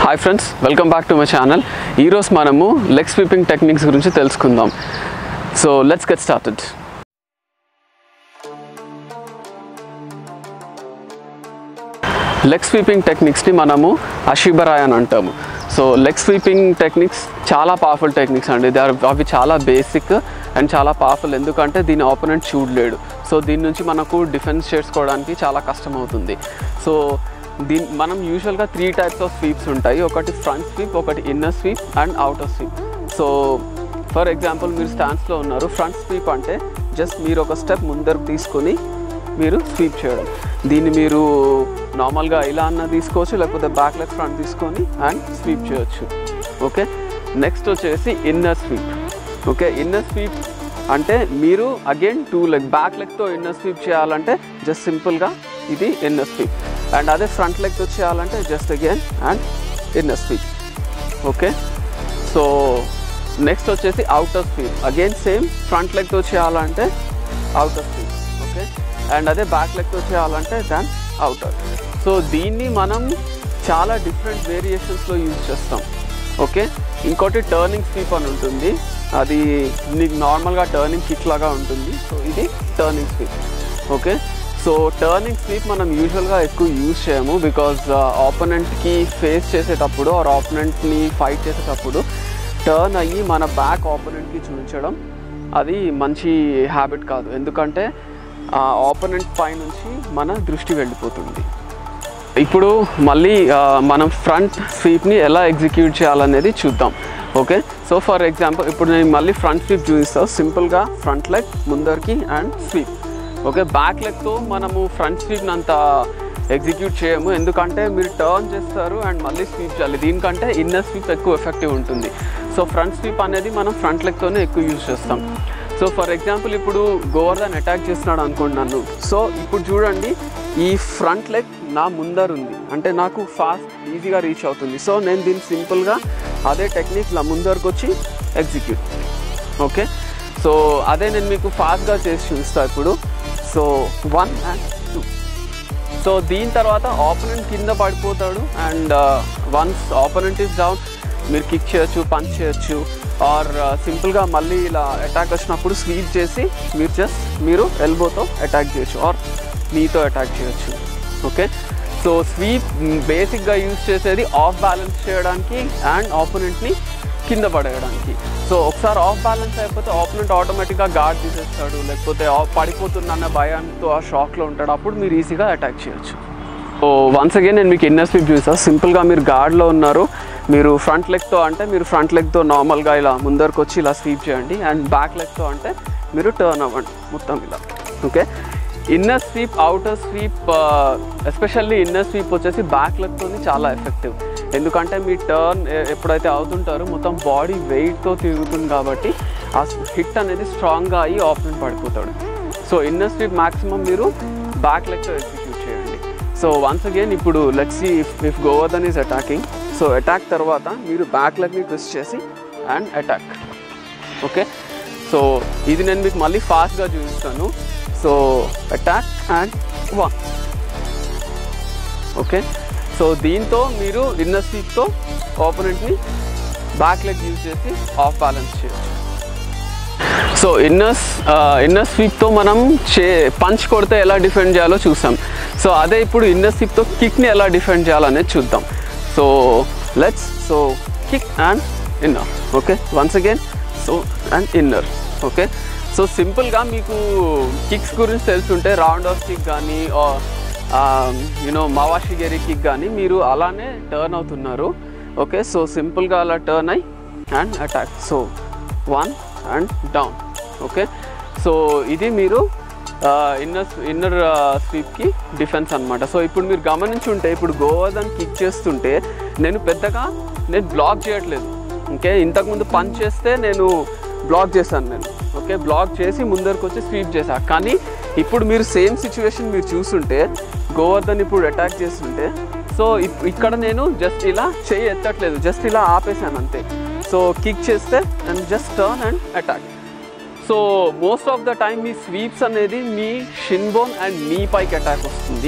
Hi friends, welcome back to my channel. ఈరోజు మనము leg sweeping techniques గురించి తెలుసుకుందాం. So let's get started. Leg sweeping టెక్నిక్స్ని మనము అషిబరాయ్ అని అంటాము. సో లెగ్ స్వీపింగ్ టెక్నిక్స్ చాలా పవర్ఫుల్ టెక్నిక్స్ అండి. అవి చాలా బేసిక్ అండ్ చాలా పవర్ఫుల్, ఎందుకంటే దీని ఆపోనెంట్ చూడలేడు. సో దీని నుంచి మనకు డిఫెన్స్ చేసుకోవడానికి చాలా కష్టం అవుతుంది. సో మనం యూజువల్గా 3 types ఆఫ్ స్వీప్స్ ఉంటాయి. ఒకటి ఫ్రంట్ స్వీప్, ఒకటి inner sweep and outer sweep. So for example మీరు స్టాన్స్లో ఉన్నారు. ఫ్రంట్ స్వీప్ అంటే జస్ట్ మీరు ఒక స్టెప్ ముందరకు తీసుకొని మీరు స్వీప్ చేయడం. దీన్ని మీరు నార్మల్గా ఇలా అన్న తీసుకోవచ్చు, లేకపోతే బ్యాక్ లెగ్ ఫ్రంట్ తీసుకొని అండ్ స్వీప్ చేయొచ్చు. ఓకే, నెక్స్ట్ వచ్చేసి inner sweep. Okay, inner sweep అంటే మీరు అగైన్ 2 leg బ్యాక్ లెగ్తో ఇన్నర్ స్వీప్ చేయాలంటే జస్ట్ సింపుల్గా ఇది ఇన్నర్ స్వీప్. అండ్ అదే ఫ్రంట్ లెగ్తో చేయాలంటే just again and inner sweep. Okay, so next వచ్చేసి outer sweep. Again same front లెగ్తో చేయాలంటే అవుటర్ స్వీప్. ఓకే, అండ్ అదే బ్యాక్ లెగ్తో చేయాలంటే దాన్ అవుటర్. సో దీన్ని మనం చాలా డిఫరెంట్ వేరియేషన్స్లో యూజ్ చేస్తాం. ఓకే, ఇంకోటి టర్నింగ్ స్వీప్ అని ఉంటుంది. అది నీకు నార్మల్గా టర్నింగ్ కిక్ లాగా ఉంటుంది. సో ఇది turning sweep. Okay, so turning sweep మనం యూజువల్గా ఎక్కువ యూజ్ చేయము, బికాజ్ ఆపోనెంట్కి ఫేస్ చేసేటప్పుడు ఆర్ ఆపోనెంట్ని ఫైట్ చేసేటప్పుడు టర్న్ అయ్యి మన బ్యాక్ ఆపోనెంట్కి చూపించడం అది మంచి హ్యాబిట్ కాదు, ఎందుకంటే ఆపోనెంట్ పై నుంచి మన దృష్టి వెళ్ళిపోతుంది. ఇప్పుడు మళ్ళీ మనం ఫ్రంట్ స్వీప్ని ఎలా ఎగ్జిక్యూట్ చేయాలనేది చూద్దాం. ఓకే, సో ఫర్ ఎగ్జాంపుల్ ఇప్పుడు నేను మళ్ళీ ఫ్రంట్ స్వీప్ చూపిస్తాను. సింపుల్గా ఫ్రంట్ లెగ్ ముందరికి అండ్ స్వీప్. ఓకే, బ్యాక్ లెగ్తో మనము ఫ్రంట్ స్వీప్ని అంత ఎగ్జిక్యూట్ చేయము, ఎందుకంటే మీరు టర్న్ చేస్తారు అండ్ మళ్ళీ స్వీప్ చేయాలి. దీనికంటే ఇన్నర్ స్వీప్ ఎక్కువ ఎఫెక్టివ్ ఉంటుంది. సో ఫ్రంట్ స్వీప్ అనేది మనం ఫ్రంట్ లెగ్తోనే ఎక్కువ యూజ్ చేస్తాం. సో ఫర్ ఎగ్జాంపుల్ ఇప్పుడు గోవర్ధన్ అటాక్ చేస్తున్నాడు అనుకుంటున్నాను. సో ఇప్పుడు చూడండి, ఈ ఫ్రంట్ లెగ్ నా ముందర ఉంది అంటే నాకు ఫాస్ట్ ఈజీగా రీచ్ అవుతుంది. సో నేను దీన్ని సింపుల్గా అదే టెక్నిక్ నా ముందరకు వచ్చి ఎగ్జిక్యూట్. ఓకే, సో అదే నేను మీకు ఫాస్ట్గా చేసి చూపిస్తాను ఇప్పుడు. So 1 and 2. సో దీని తర్వాత ఆపోనెంట్ కింద పడిపోతాడు and once opponent is down మీరు కిక్ చేయొచ్చు, పంచ్ చేయొచ్చు, ఆర్ సింపుల్గా మళ్ళీ ఇలా అటాక్ వచ్చినప్పుడు స్వీప్ చేసి మీరు ఎల్బోతో అటాక్ చేయొచ్చు ఆర్ నీతో అటాక్ చేయొచ్చు. ఓకే, సో స్వీప్ బేసిక్గా యూజ్ చేసేది ఆఫ్ బ్యాలెన్స్ చేయడానికి అండ్ ఆపోనెంట్ని కింద పడేయడానికి. సో ఒకసారి ఆఫ్ బ్యాలెన్స్ అయిపోతే ఆపోనెంట్ ఆటోమేటిక్గా గార్డ్ తీసేస్తాడు, లేకపోతే పడిపోతున్న భయంతో ఆ షాక్లో ఉంటాడు, అప్పుడు మీరు ఈజీగా అటాక్ చేయొచ్చు. సో వన్స్ అగైన్ నేను మీకు ఇన్నర్ స్వీప్ చూస్తాను. సింపుల్గా మీరు గార్డ్లో ఉన్నారు, మీరు ఫ్రంట్ లెగ్తో అంటే మీరు ఫ్రంట్ లెగ్తో నార్మల్గా ఇలా ముందరకు వచ్చి ఇలా స్వీప్ చేయండి, అండ్ బ్యాక్ లెగ్తో అంటే మీరు టర్న్ అవ్వండి మొత్తం ఇలా. Okay, inner sweep, outer sweep, especially inner sweep వచ్చేసి బ్యాక్ లెగ్తో చాలా ఎఫెక్టివ్, ఎందుకంటే మీ టర్న్ ఎప్పుడైతే అవుతుంటారో మొత్తం బాడీ వెయిట్తో తిరుగుతుంది కాబట్టి ఆ హిట్ అనేది స్ట్రాంగ్గా అయ్యి ఆపోనెంట్ పడిపోతాడు. సో ఇన్నర్ స్వీప్ మ్యాక్సిమం మీరు బ్యాక్ లెగ్తో ఎగ్జిక్యూట్ చేయండి. సో వన్స్ అగైన్ ఇప్పుడు let's see if Govardhan is attacking. So attack తర్వాత మీరు బ్యాక్ లెగ్ని ట్విస్ట్ చేసి అండ్ అటాక్. ఓకే, సో ఇది నేను మీకు మళ్ళీ ఫాస్ట్గా చూపిస్తాను. So attack and 1. Okay, so దీంతో మీరు ఇన్నర్ స్వీప్తో ఆపోనెంట్ని బ్యాక్ లెగ్ యూజ్ చేసి ఆఫ్ బ్యాలెన్స్ చేయొచ్చు. సో ఇన్నర్ స్వీప్తో మనం పంచ్ కొడితే ఎలా డిఫెండ్ చేయాలో చూసాం. సో అదే ఇప్పుడు ఇన్నర్ స్వీప్తో కిక్ని ఎలా డిఫెండ్ చేయాలనేది చూద్దాం. So let's kick and inner. Okay, once again so and inner. Okay, so సింపుల్గా మీకు కిక్స్ గురించి తెలుసుంటే రౌండ్ ఆఫ్ కిక్ కానీ మవాషిగేరి కిక్ కానీ మీరు అలానే టర్న్ అవుతున్నారు. ఓకే, సో సింపుల్గా అలా టర్న్ అయ్యి and attack. So 1 and down. Okay, so ఇది మీరు ఇన్నర్ స్వీప్కి డిఫెన్స్ అనమాట. సో ఇప్పుడు మీరు గమనించుంటే ఇప్పుడు గోవర్ధన్ కిక్ చేస్తుంటే నేను బ్లాక్ చేయట్లేదు. ఓకే, ఇంతకుముందు పంచ్ చేస్తే నేను బ్లాక్ చేశాను నేను. ఓకే, బ్లాక్ చేసి ముందరకు వచ్చి స్వీప్ చేశాను. కానీ ఇప్పుడు మీరు సేమ్ సిచ్యువేషన్ మీరు చూస్తుంటే గోవర్ధన్ ఇప్పుడు అటాక్ చేస్తుంటే సో ఇక్కడ నేను జస్ట్ ఇలా చేయి ఎత్తట్లేదు, జస్ట్ ఇలా ఆపేసాను అంతే. సో కిక్ చేస్తే and just turn and attack. So most of the time మీ స్వీప్స్ అనేది మీ షిన్ బోన్ అండ్ నీ పైకి అటాక్ వస్తుంది.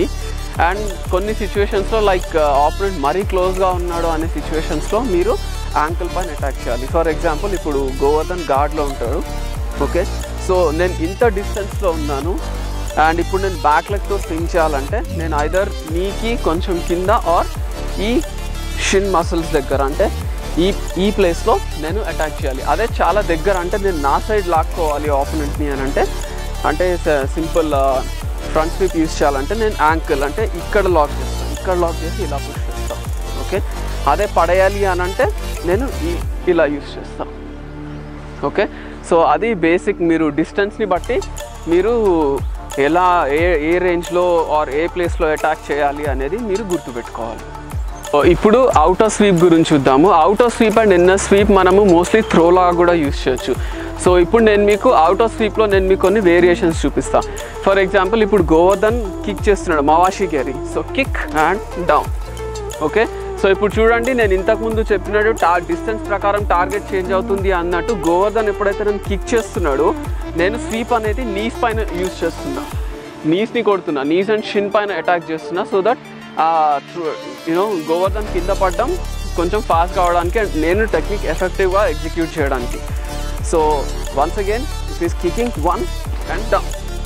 అండ్ కొన్ని సిచ్యువేషన్స్లో లైక్ ఆపోనెంట్ మరీ క్లోజ్గా ఉన్నాడు అనే సిచ్యువేషన్స్లో మీరు యాంకిల్ పైన అటాక్ చేయాలి. ఫర్ ఎగ్జాంపుల్ ఇప్పుడు గోవర్ధన్ గార్డ్లో ఉంటాడు. ఓకే, సో నేను ఇంత డిస్టెన్స్లో ఉన్నాను అండ్ ఇప్పుడు నేను బ్యాక్ లెగ్తో స్వింగ్ చేయాలంటే నేను ఐదర్ నీకి కొంచెం కింద ఆర్ ఈ షిన్ మసిల్స్ దగ్గర అంటే ఈ ప్లేస్లో నేను అటాక్ చేయాలి. అదే చాలా దగ్గర అంటే నేను నా సైడ్ లాక్కోవాలి ఆపోనెంట్ని అని అంటే సింపుల్ ఫ్రంట్ స్వీప్ యూజ్ చేయాలంటే నేను యాంకిల్ అంటే ఇక్కడ లాక్ చేసి ఇలా పుష్ చేస్తాను. ఓకే, అదే పడేయాలి అని అంటే నేను ఇలా యూజ్ చేస్తాను. ఓకే, సో అది బేసిక్. మీరు డిస్టెన్స్ని బట్టి మీరు ఎలా ఏ రేంజ్లో ఆర్ ఏ ప్లేస్లో అటాక్ చేయాలి అనేది మీరు గుర్తుపెట్టుకోవాలి. ఇప్పుడు అవుటర్ స్వీప్ గురించి చూద్దాము. Outer sweep and inner sweep మనము మోస్ట్లీ త్రోలాగా కూడా యూజ్ చేయొచ్చు. సో ఇప్పుడు నేను మీకు అవుటర్ స్వీప్లో నేను మీకు కొన్ని వేరియేషన్స్ చూపిస్తాను. ఫర్ ఎగ్జాంపుల్ ఇప్పుడు గోవర్ధన్ కిక్ చేస్తున్నాడు మవాషి కెరీ. So kick and down. Okay, so ఇప్పుడు చూడండి, నేను ఇంతకుముందు చెప్పినట్టు డిస్టెన్స్ ప్రకారం టార్గెట్ చేంజ్ అవుతుంది అన్నట్టు గోవర్ధన్ ఎప్పుడైతే నేను కిక్ చేస్తున్నాడో నేను స్వీప్ అనేది నీస్ పైన యూజ్ చేస్తున్నా, నీస్ని కొడుతున్నా, నీస్ అండ్ షిన్ పైన అటాక్ చేస్తున్నా. సో దట్ గోవర్ధన్ కింద పడడం కొంచెం ఫాస్ట్ కావడానికి అండ్ నేను టెక్నిక్ ఎఫెక్టివ్గా ఎగ్జిక్యూట్ చేయడానికి. So once again it is kicking 1 and down.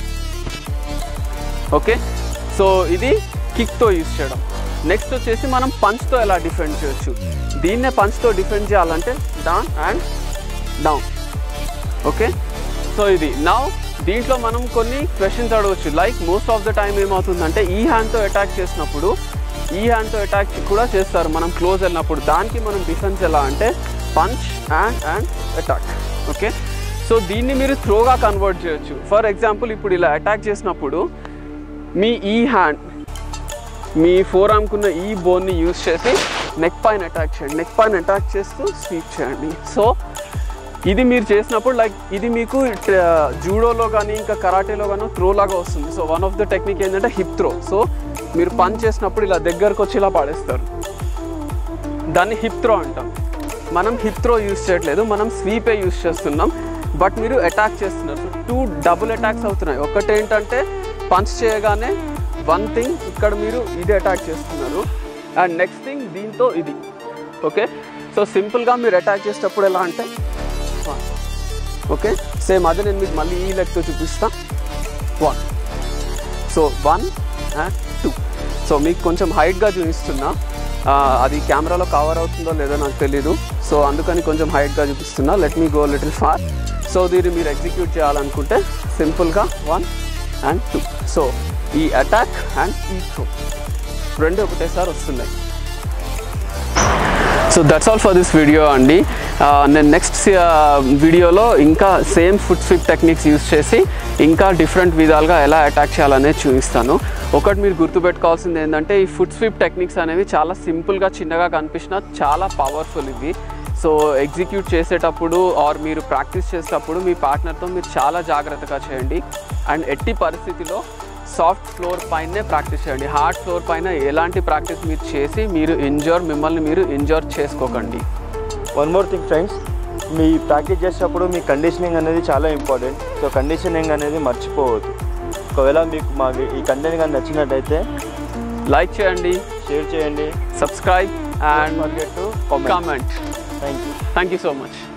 Okay, so ఇది కిక్తో యూజ్ చేయడం. నెక్స్ట్ వచ్చేసి మనం పంచ్తో ఎలా డిఫెండ్ చేయొచ్చు. దీన్నే పంచ్తో డిఫెండ్ చేయాలంటే down and down. Okay, so ఇది నౌ దీంట్లో మనం కొన్ని క్వశ్చన్స్ అడగవచ్చు. Like most of the time ఏమవుతుందంటే ఈ హ్యాండ్తో అటాక్ చేసినప్పుడు ఈ హ్యాండ్తో అటాక్ కూడా చేస్తారు మనం క్లోజ్ వెళ్ళినప్పుడు. దానికి మనం డిఫెన్స్ ఎలా అంటే punch and attack. Okay, so దీన్ని మీరు త్రోగా కన్వర్ట్ చేయొచ్చు. ఫర్ ఎగ్జాంపుల్ ఇప్పుడు ఇలా అటాక్ చేసినప్పుడు మీ ఈ హ్యాండ్ మీ ఫోర్ ఆర్మ్కున్న ఈ బోన్ని యూజ్ చేసి నెక్ పైన అటాక్ చేయండి, నెక్ పైన అటాక్ చేస్తూ స్వీప్ చేయండి. సో ఇది మీరు చేసినప్పుడు లైక్ ఇది మీకు జూడోలో కానీ ఇంకా కరాటేలో కానీ త్రో లాగా వస్తుంది. So one of the technique ఏంటంటే హిప్ త్రో. సో మీరు పంచ్ చేసినప్పుడు ఇలా దగ్గరకు వచ్చి ఇలా పాడేస్తారు, దాన్ని హిప్ త్రో అంటాం. మనం హిప్ త్రో యూజ్ చేయట్లేదు, మనం స్వీపే యూజ్ చేస్తున్నాం. బట్ మీరు అటాక్ చేస్తున్నారు. సో 2 డబుల్ అటాక్స్ అవుతున్నాయి. ఒకటి ఏంటంటే పంచ్ చేయగానే వన్ థింగ్ ఇక్కడ మీరు ఇది అటాక్ చేస్తున్నారు అండ్ నెక్స్ట్ థింగ్ దీంతో ఇది. ఓకే, సో సింపుల్గా మీరు అటాక్ చేసేటప్పుడు ఎలా అంటే ఓకే సేమ్ అదే నేను మీకు మళ్ళీ ఈ లెగ్తో చూపిస్తా. 1, సో 1 and 2. సో మీకు కొంచెం హైట్గా చూపిస్తున్నా, అది కెమెరాలో కవర్ అవుతుందో లేదో నాకు తెలీదు. సో అందుకని కొంచెం హైట్గా చూపిస్తున్నా. Let me go little far. So దీన్ని మీరు ఎగ్జిక్యూట్ చేయాలనుకుంటే సింపుల్గా 1 and 2. సో ఈ అటాక్ అండ్ ఈ త్రో రెండు ఒకటేసారి వస్తున్నాయి. So that's all for this video అండి. నేను నెక్స్ట్ వీడియోలో ఇంకా same foot sweep techniques use చేసి ఇంకా డిఫరెంట్ విధాలుగా ఎలా అటాక్ చేయాలనేది చూపిస్తాను. ఒకటి మీరు గుర్తుపెట్టుకోవాల్సింది ఏంటంటే ఈ ఫుట్ స్వీప్ టెక్నిక్స్ అనేవి చాలా సింపుల్గా చిన్నగా కనిపించినా చాలా పవర్ఫుల్ ఇవి. సో ఎగ్జిక్యూట్ చేసేటప్పుడు ఆర్ మీరు ప్రాక్టీస్ చేసేటప్పుడు మీ పార్ట్నర్తో మీరు చాలా జాగ్రత్తగా చేయండి అండ్ ఎట్టి పరిస్థితిలో సాఫ్ట్ ఫ్లోర్ పైనే ప్రాక్టీస్ చేయండి. హార్డ్ ఫ్లోర్ పైన ఎలాంటి ప్రాక్టీస్ మీరు చేసి మిమ్మల్ని మీరు ఇంజూర్ చేసుకోకండి. వన్ మోర్ థింగ్ ఫ్రెండ్స్, మీ ప్రాక్టీస్ చేసేటప్పుడు మీ కండిషనింగ్ అనేది చాలా ఇంపార్టెంట్. సో కండిషనింగ్ అనేది మర్చిపోవద్దు. ఒకవేళ మీకు మా ఈ కంటెంట్ కానీ నచ్చినట్టయితే లైక్ చేయండి, షేర్ చేయండి, subscribe and forget to comment. Thank you so much.